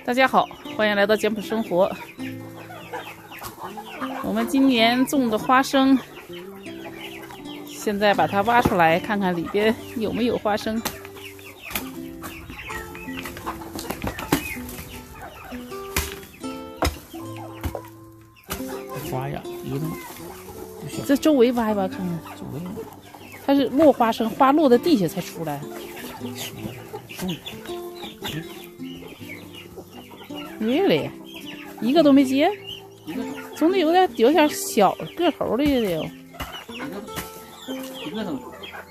大家好，欢迎来到简朴生活。我们今年种的花生，现在把它挖出来，看看里边有没有花生。 花呀，一个这周围挖一挖看看， 周围它是落花生，花落在地下才出来。Really？ 一个都没结，总得有点小个头的也得有。 一个都。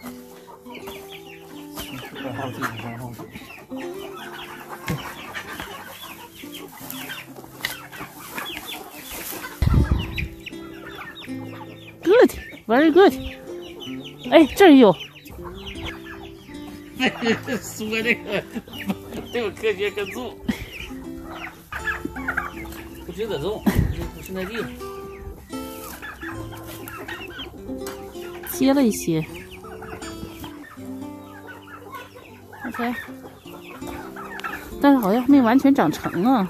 Good, very good。哎，这儿有。 说这个没有科学根据，不值得种，不是那地。 结了一些。OK， 但是好像没完全长成啊。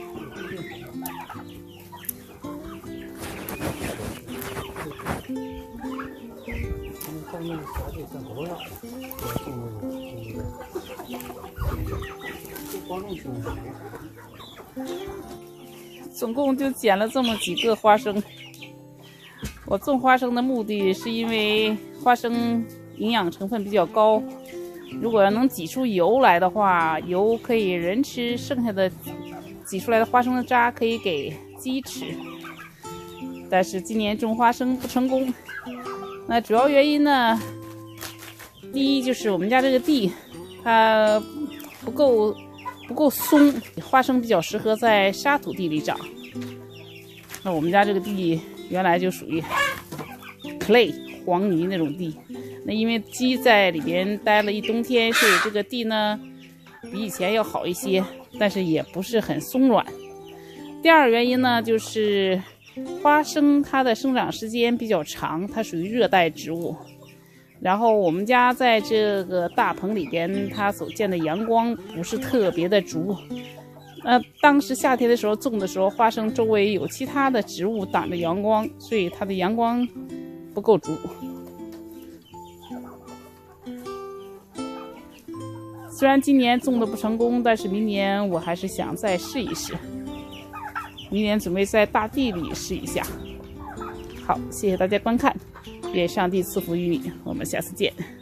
总共就捡了这么几个花生。我种花生的目的是因为花生营养成分比较高，如果要能挤出油来的话，油可以人吃，剩下的挤出来的花生的渣可以给鸡吃。但是今年种花生不成功，那主要原因呢，第一就是我们家这个地它不够松，花生比较适合在沙土地里长。那我们家这个地原来就属于 clay 黄泥那种地，那因为鸡在里边待了一冬天，所以这个地呢比以前要好一些，但是也不是很松软。第二个原因呢，就是花生它的生长时间比较长，它属于热带植物。然后我们家在这个大棚里边，它所见的阳光不是特别的足。当时夏天的时候种的时候，花生周围有其他的植物挡着阳光，所以它的阳光不够足。虽然今年种的不成功，但是明年我还是想再试一试。明年准备在大地里试一下。好，谢谢大家观看，愿上帝赐福于你，我们下次见。